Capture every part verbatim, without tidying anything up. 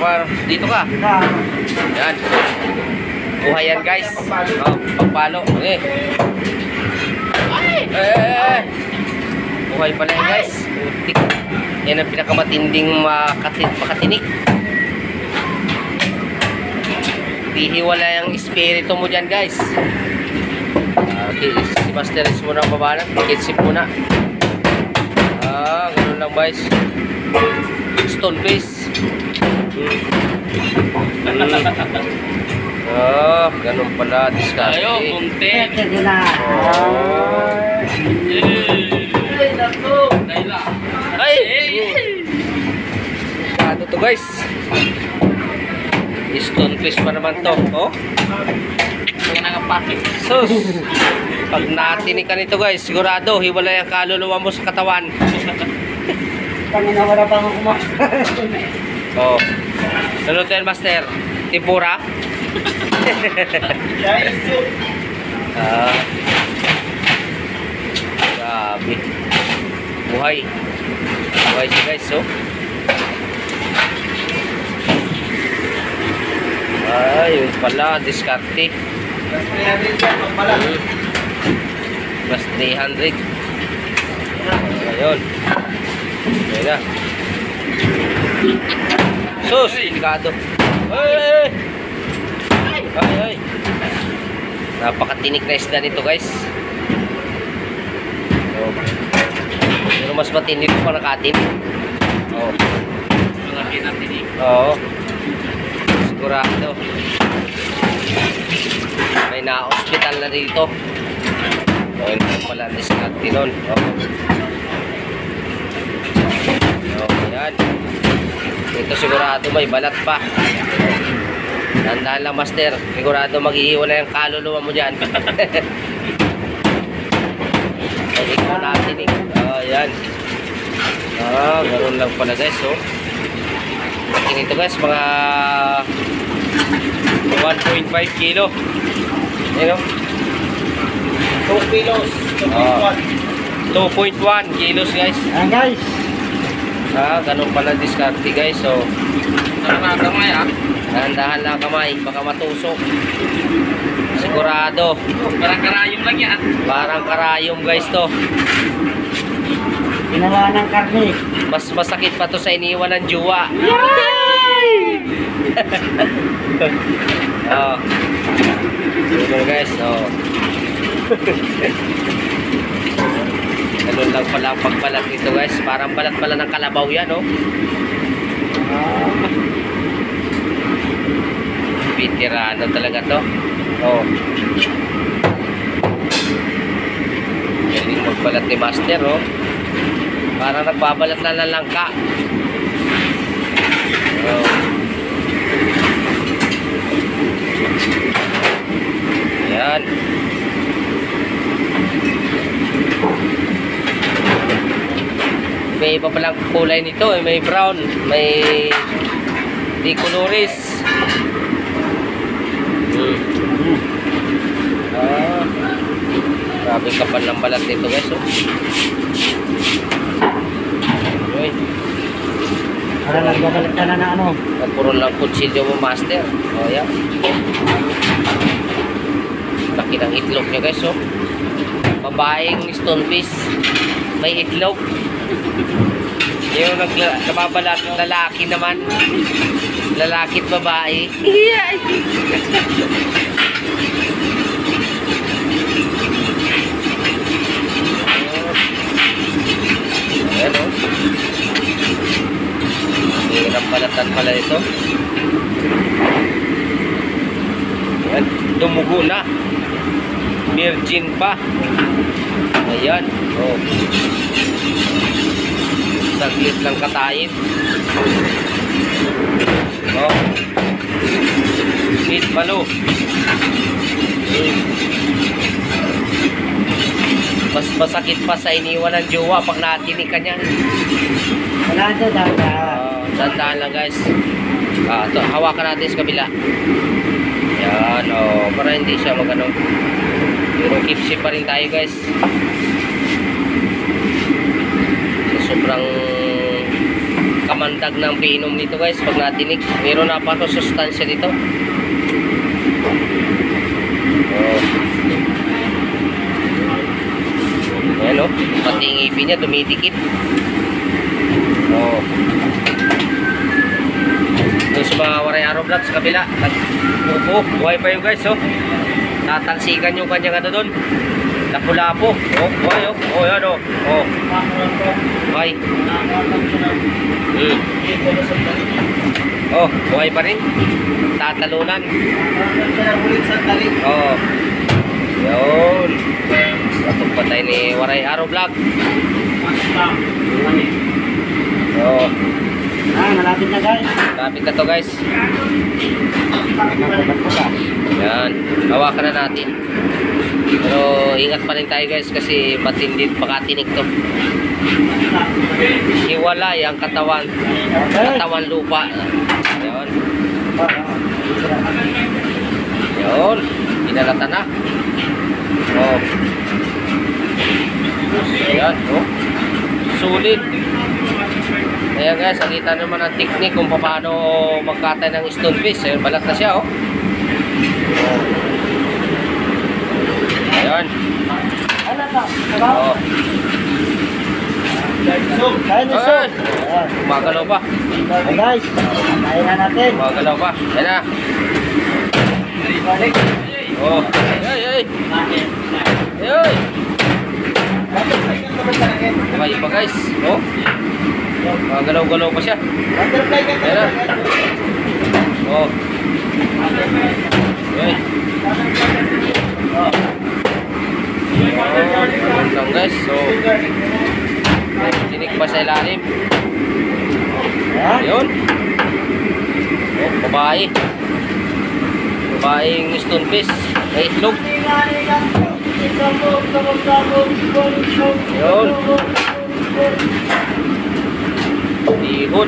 par, dito ka. Yan. Buhay yan guys. Oh, pagpalo. Eh. Eh. Buhay pala yan guys. Utik. Yan ang pinakamatinding makatin makatinik. Hihiwala yung espiritu mo dyan guys. Okay, si Master is muna babalat. Kitsip muna. Ah, ganun lang guys. Stone face. Hmm. Ah, ganun pala. Discard. Ayo, kunti. Ay! Ano to guys? Stone face pa naman to. Oh? Sus! Pag natinig ka nito guys, sigurado, hiwalay ang kaluluwa mo sa katawan. Pangina, wala pa akong kumakas. Oh. Ano to yan, Master? Tempura? Ah. Grabe. Buhay. Buhay siya guys, oh. Ay, yun pala, diskarte. Plus three hundred yan, pagpala. Plus three hundred. Ayun. Ayun na. Sus, delikado. Ay, ay, ay, ay. Napakatinik na isda nito guys. Oh. Pero mas matinik pa nakatin. Oh. Malaki na tinik. Oo. Sigurado. May na-hospital na dito. O, hindi pala diskarte nun. O. O, yan. Ito sigurado may balat pa. Tandaan lang, Master. Sigurado maghihiwalay ang kaluluwa mo dyan. Hindi ko natin eh. O, yan. Ah, ganoon lang pala guys. O. Laki nito guys, mga one point five kilo. Ayan o. two kilos. two point one kilos guys. Ayan guys. Ah, ganun pala diskarte guys. So, Tara na kamay ah. dahan-dahan lang kamay, baka matusok. Sigurado. Parang karayom lang yan. Parang karayom guys to. Ginawa ng karne. Mas masakit pa to sa iniwan ng jowa. Oh. Ito guys, oh. Ganun lang pala ang pagbalat nito guys. Parang balat pala ng kalabaw yan, oh. Veterano talaga to. Oh. Galing magbalat ni Master, oh. Parang nagbabalat na ng langka. Oh. Ayan. May iba palang kulay nito, eh. May brown, may di colores. Hmm. Ah, grabe kapal ng balat nito guys, oh. Uy. Para nagbabalat ka na na ano. Nagpuro lang kutsilyo mo, Master. O, yan. Laki ng itlog nyo guys, oh. Babaeng stonefish. May itlog. Yung nagbabalat ng lalaki naman. Lalaki at babae. Ayan, oh. Hirap balatan pala ito. Ayan, dumugo na. Virgin pa. Ayan, oh. Saglit lang katayin. Oh. Meat balo. Mas masakit pa sa iniwan ng jowa pag natinig ka niyan. Wala ito, dada. Uh, Tandaan lang guys. Ah, ito, hawakan natin sa kabila. Yan, oh, para hindi siya magano. Pero keep safe pa rin tayo guys. So, sobrang Mamandag ng pinom nito guys pag natinik. Meron na pa to sustansya dito. Oh. Ayan o, pati yung ngipin niya dumidikit. Oh. Doon sa mga Waray Araw Vlog sa kabila, nag-upo, buhay pa yun guys oh. Tatalsikan yung kanyang ano doon, lapu-lapo. Oh, buhay oh, oh yan oh. Oh. Buhay. Hmm. Oh, buhay pa rin. Tatalunan. Oh. Yun. Atong patay ni Waray Araw Vlog. Oh. Ah, malapit na guys. Malapit na to guys. Yan. Hawakan na natin. Pero ingat pa rin tayo guys kasi matindi makatinik to. Hiwalay ang katawan. Katawan lupa. Yan. Yun. Pinalata na. Oh. Ayan. Oh. Sulit. Ayan guys, nakita naman ang technique kung paano magkatay ng stonefish. Ayan, balat na siya oh. Ayan. Oh. Kain na Ayan. Gumagalaw pa. Hey guys, kain na natin. Gumagalaw pa. Ayan na. Oh. Ay, ay. Ay. Okay pa guys. Oh. Gumagalaw-galaw pa siya. Ayan na. Oh. Okay. Oh, lang guys. So, tinik pa sa ilalim. Yun. Oh, babae. Babaeng stonefish. May itlog. Yun. Ihon.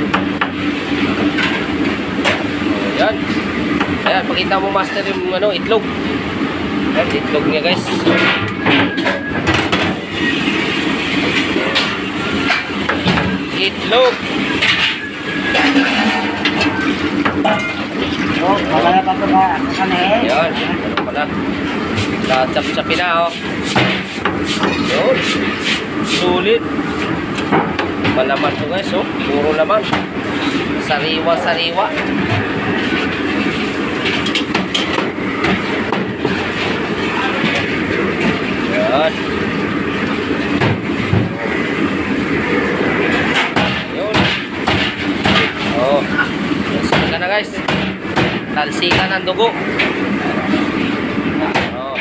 Ayan. Ayan, pakita mo master yung ano, itlog. Ayan, itlog niya guys. Itlog. Oh, wala pa ito ba? Kami eh. Ayan, ano pala. Kachap-chapin na oh. Yun. Sulit. Malaman to guys oh. Puro laman. Sariwa-sariwa. Ayan. Yun. Oh. Talsikan ka na guys. Talsikan ang dugo. Oh.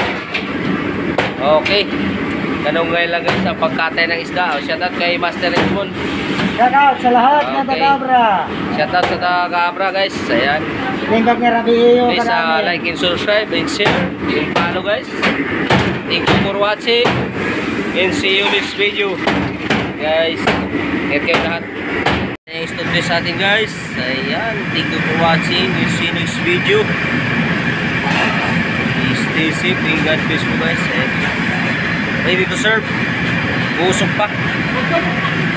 Okay. Ganun ngayon lang guys sa pagkatay ng isda. Oh, shout out kay Master Edmond. Shout out sa lahat ng Okay. Tagabra. Shout out sa Tagabra guys. Ayan. Tingkat niya Rabiyo. Please uh, like and subscribe and share and follow guys. Thank you for watching and see you next video guys. Ingat kayo lahat. Ayan yung studio sa atin guys. Ayan. Thank you for watching and see you next video. Please stay safe and God bless you guys. Ayan. Ready to serve. Busog pa.